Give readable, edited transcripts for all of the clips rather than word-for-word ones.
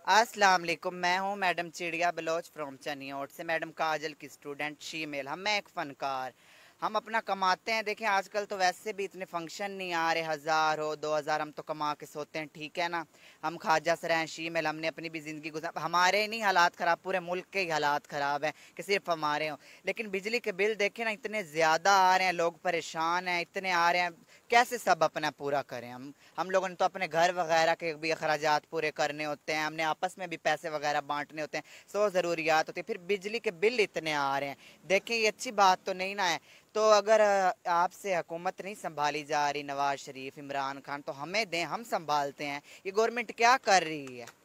अस्सलाम वालेकुम। मैं हूं मैडम चिड़िया बलोच फ्रॉम चनियोट से। मैडम काजल की स्टूडेंट शीमेल। मैं एक फ़नकार। हम अपना कमाते हैं। देखें आजकल तो वैसे भी इतने फंक्शन नहीं आ रहे, 1000 हो 2000 हम तो कमा के सोते हैं, ठीक है ना। हम खाजा सर हैं शीमेल, हमने अपनी भी ज़िंदगी गुजार। हमारे ही नहीं हालात ख़राब, पूरे मुल्क के ही हालात ख़राब हैं कि सिर्फ हमारे हों। लेकिन बिजली के बिल देखें ना, इतने ज़्यादा आ रहे हैं, लोग परेशान हैं, इतने आ रहे हैं, कैसे सब अपना पूरा करें। हम लोगों ने तो अपने घर वगैरह के भी अखराजात पूरे करने होते हैं, हमने आपस में भी पैसे वगैरह बांटने होते हैं, सौ ज़रूरियात होती है, फिर बिजली के बिल इतने आ रहे हैं। देखें ये अच्छी बात तो नहीं ना है। तो अगर आपसे हुकूमत नहीं संभाली जा रही, नवाज शरीफ, इमरान खान, तो हमें दें, हम संभालते हैं। ये गवर्नमेंट क्या कर रही है।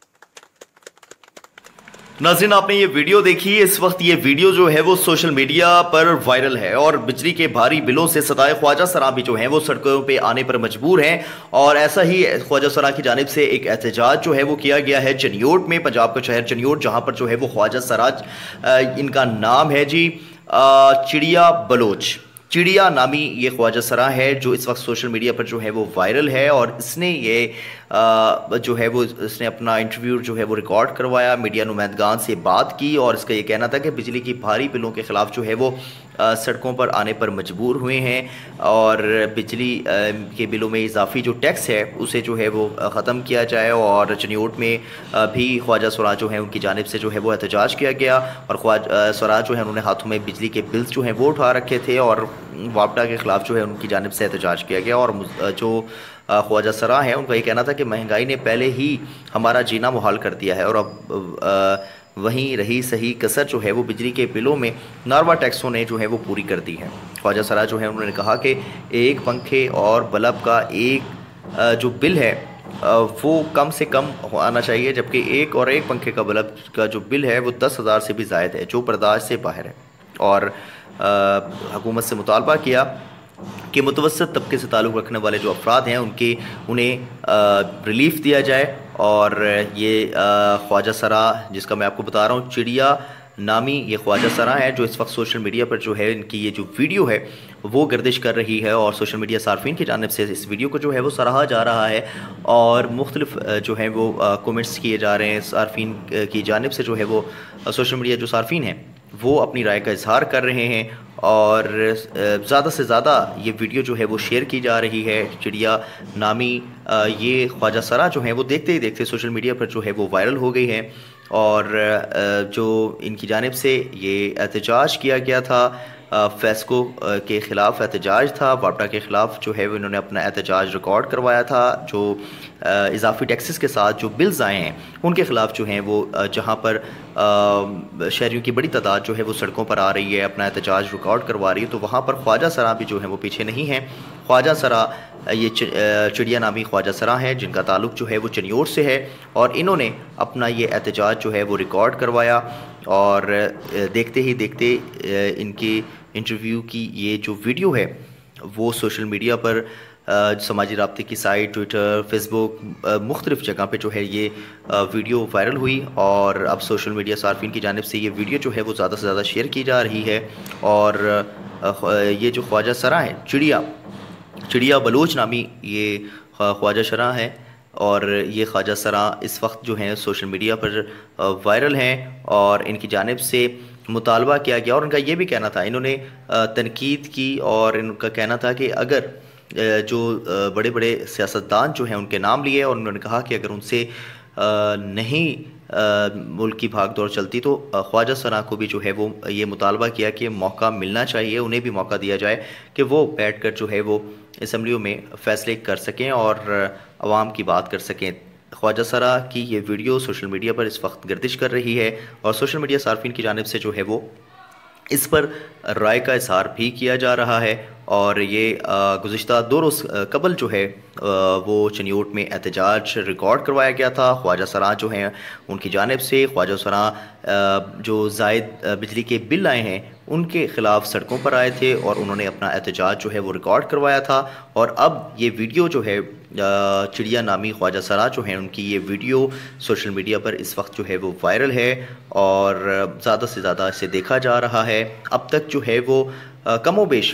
नाज़रीन, आपने ये वीडियो देखी। इस वक्त ये वीडियो जो है वो सोशल मीडिया पर वायरल है और बिजली के भारी बिलों से सताए ख्वाजा सरा भी जो हैं वो सड़कों पे आने पर मजबूर हैं। और ऐसा ही ख्वाजा सरा की जानिब से एक एहतजाज जो है वो किया गया है चनियोट में, पंजाब का शहर चनियोट, जहां पर जो है वो ख्वाजा सराज इनका नाम है जी, चिड़िया बलोच। चिड़िया नामी ये ख्वाजा सरा है जो इस वक्त सोशल मीडिया पर जो है वो वायरल है। और इसने ये जो है वो इसने अपना इंटरव्यू जो है वो रिकॉर्ड करवाया, मीडिया नुमाइंदगान से बात की और इसका ये कहना था कि बिजली की भारी बिलों के ख़िलाफ़ जो है वो सड़कों पर आने पर मजबूर हुए हैं और बिजली के बिलों में इजाफी जो टैक्स है उसे जो है वो ख़त्म किया जाए। और चनियोट में भी ख्वाजा स्वराज जो है उनकी जानिब से जो है वो एहतजाज किया गया और ख्वाजा स्वराज जो है उन्होंने हाथों में बिजली के बिल्स जो हैं वो उठा रखे थे और वापडा के ख़िलाफ़ जो है उनकी जानिब से एहतजाज किया गया। और जो ख्वाजा सरा है उनका ये कहना था कि महंगाई ने पहले ही हमारा जीना मुहाल कर दिया है और अब वहीं रही सही कसर जो है वो बिजली के बिलों में नारवा टैक्सों ने जो है वो पूरी कर दी है। ख्वाजा सरा जो है उन्होंने कहा कि एक पंखे और बल्ब का एक जो बिल है वो कम से कम आना चाहिए, जबकि एक पंखे का बल्ब का जो बिल है वो 10,000 से भी ज़ायद है, जो बर्दाश्त से बाहर है। और हुकूमत से मुतालबा किया कि मुतवसत तबके से ताल्लुक़ रखने वाले जो अफराद हैं उन्हें रिलीफ दिया जाए। और ये ख्वाजा सरा जिसका मैं आपको बता रहा हूँ, चिड़िया नामी ये ख्वाजा सरा है जो इस वक्त सोशल मीडिया पर जो है इनकी ये जो वीडियो है वो गर्दिश कर रही है और सोशल मीडिया सार्फिन की जानिब से इस वीडियो को जो है वो सराहा जा रहा है और मुख्तलिफ जो है वो कमेंट्स किए जा रहे हैं सार्फिन की जानिब से। जो है वो सोशल मीडिया जो सार्फिन हैं वो अपनी राय का इजहार कर रहे हैं और ज़्यादा से ज़्यादा ये वीडियो जो है वो शेयर की जा रही है। चिड़िया नामी ये ख्वाजा सरा जो है वो देखते ही देखते सोशल मीडिया पर जो है वो वायरल हो गई है। और जो इनकी जानिब से ये एहतजाज किया गया था, फेस्को के ख़िलाफ़ एहतजाज था, वापडा के ख़िलाफ़ जो है वो इन्होंने अपना एहतजाज रिकॉर्ड करवाया था। जो इजाफी टैक्सेस के साथ जो बिल्स आए हैं उनके ख़िलाफ़ जो हैं वो जहां पर शहरियों की बड़ी तादाद जो है वो सड़कों पर आ रही है, अपना एहतजाज रिकॉर्ड करवा रही है, तो वहाँ पर ख्वाजा सरा भी जो है वो पीछे नहीं है। ख्वाजा सरा ये चिड़िया नामी ख्वाजा सरा है जिनका ताल्लुक़ जो है वो चनियोट से है और इन्होंने अपना ये एहतजाज जो है वो रिकॉर्ड करवाया। और देखते ही देखते इनके इंटरव्यू की ये जो वीडियो है वो सोशल मीडिया पर समाजी राब्ते की साइट, ट्विटर, फेसबुक, मुख्तलिफ़ जगह पे जो है ये वीडियो वायरल हुई और अब सोशल मीडिया सार्फिन की जानिब से ये वीडियो जो है वो ज़्यादा से ज़्यादा शेयर की जा रही है। और ये जो ख्वाजा सरा है चिड़िया बलोच नामी ये ख्वाजा सरा है और ये ख्वाजा सरा इस वक्त जो हैं सोशल मीडिया पर वायरल हैं और इनकी जानिब से मुतालबा किया गया। और उनका ये भी कहना था, इन्होंने तनकीद की और इनका कहना था कि अगर जो बड़े बड़े सियासतदान जो हैं उनके नाम लिए और उन्होंने कहा कि अगर उनसे नहीं मुल्क की भाग दौड़ चलती तो ख्वाजा सरा को भी जो है वो ये मुतालबा किया कि मौका मिलना चाहिए, उन्हें भी मौका दिया जाए कि वो बैठ कर जो है वो असम्बलियों में फ़ैसले कर सकें और आवाम की बात कर सकें। ख्वाजा सरा की ये वीडियो सोशल मीडिया पर इस वक्त गर्दिश कर रही है और सोशल मीडिया सार्फिन की जानिब से जो है वो इस पर राय का इज़हार भी किया जा रहा है। और ये गुज़िश्ता 2 रोज़ कबल जो है वो चनियोट में एहतजाज रिकॉर्ड करवाया गया था। ख्वाजा सरा जो हैं उनकी जानिब से ख्वाजा सरा जो ज़ायद बिजली के बिल आए हैं उनके ख़िलाफ़ सड़कों पर आए थे और उन्होंने अपना एहतजाज जो है वो रिकॉर्ड करवाया था। और अब ये वीडियो जो है चिड़िया नामी ख्वाजा सरा जो हैं उनकी ये वीडियो सोशल मीडिया पर इस वक्त जो है वो वायरल है और ज़्यादा से ज़्यादा इसे देखा जा रहा है। अब तक जो है वो कमोबेश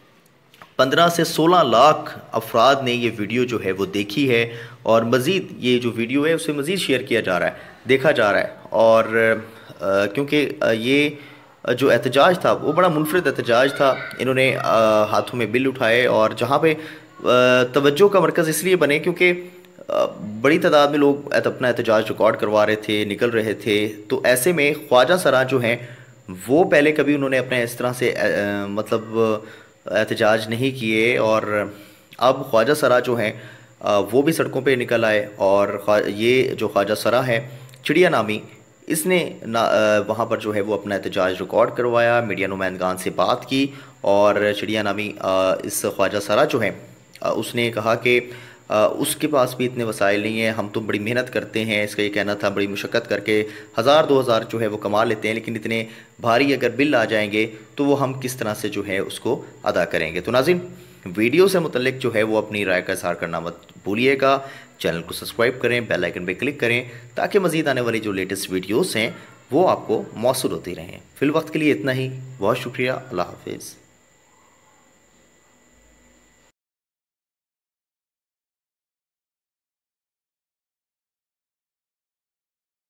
15 से 16 लाख अफराद ने ये वीडियो जो है वो देखी है और मज़ीद ये जो वीडियो है उसे मज़ीद शेयर किया जा रहा है। देखा जा रहा है। और क्योंकि ये जो एहतजाज था वो बड़ा मुनफरिद एहतजाज था। इन्होंने हाथों में बिल उठाए और जहाँ पे तवज्जो का मरकज़ इसलिए बने क्योंकि बड़ी तादाद में लोग अपना एहतजाज रिकॉर्ड करवा रहे थे, निकल रहे थे। तो ऐसे में ख्वाजा सरा जो हैं वो पहले कभी उन्होंने अपने इस तरह से मतलब एहतजाज नहीं किए, और अब ख्वाजा सरा जो हैं वो भी सड़कों पे निकल आए। और ये जो ख्वाजा सरा है चिड़िया नामी, इसने वहाँ पर जो है वो अपना एहतजाज रिकॉर्ड करवाया, मीडिया नुमाइंदगान से बात की। और चिड़िया नामी इस ख्वाजा सरा जो है उसने कहा कि उसके पास भी इतने वसाइल नहीं है, हम तो बड़ी मेहनत करते हैं। इसका ये कहना था बड़ी मुशक्क़त करके 1000-2000 जो है वो कमा लेते हैं, लेकिन इतने भारी अगर बिल आ जाएंगे तो वो हम किस तरह से जो है उसको अदा करेंगे। तो नाज़रीन, वीडियो से मुतल्लिक जो है वो अपनी राय का इज़हार करना मत भूलिएगा। चैनल को सब्सक्राइब करें, बेल आइकन पे क्लिक करें ताकि मज़ीद आने वाली जो लेटेस्ट वीडियोस हैं वो आपको मौसूल होती रहें। फ़िल वक्त के लिए इतना ही, बहुत शुक्रिया। अल्लाह हाफिज़।